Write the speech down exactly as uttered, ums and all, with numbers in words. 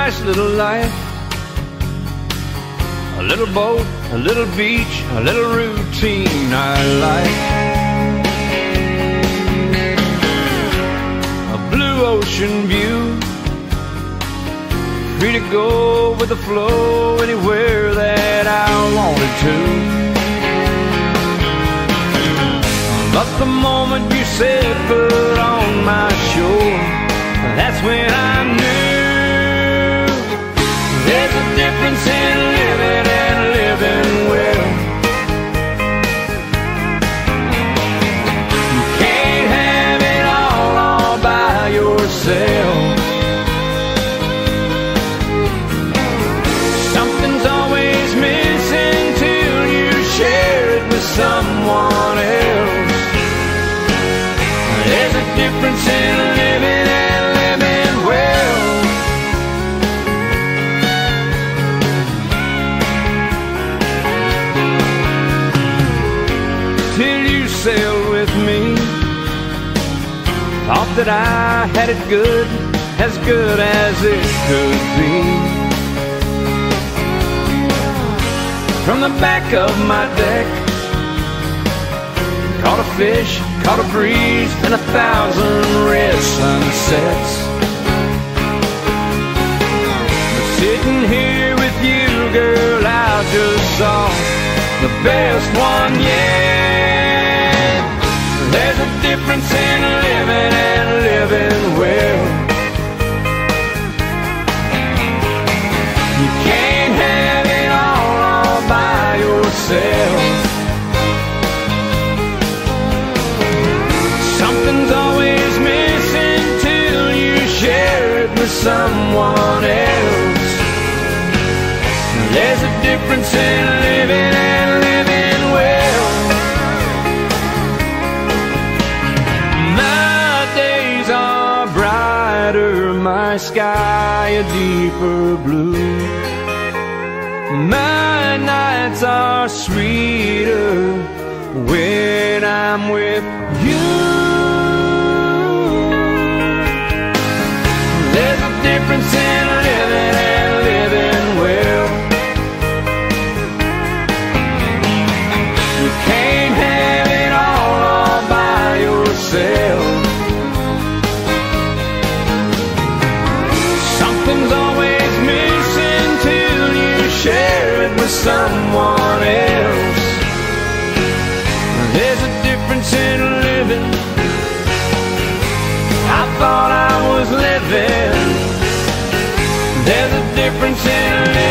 nice little life. A little boat, a little beach, a little routine I like. A blue ocean view, free to go with the flow anywhere that I wanted to. But the moment you set foot on my shore, that's when I knew there's a difference in living and living well. You can't have it all all by yourself. Something's always missing till you share it with someone else. There's a difference in living and living well. Till you sailed with me, thought that I had it good, as good as it could be. From the back of my deck, caught a fish, caught a breeze, and a thousand red sunsets. But sitting here with you, girl, I just saw the best one yet. There's a difference in living and living well. You can't have it all all by yourself. Something's always missing till you share it with someone else. There's a difference in living and living well. My days are brighter, my sky a deeper blue. My nights are sweeter when I'm with you. There's a difference in living and living well. You can't have it all all by yourself. Something's always missing till you share it with someone else. There's a difference in living. I thought I was living. There's a difference in living.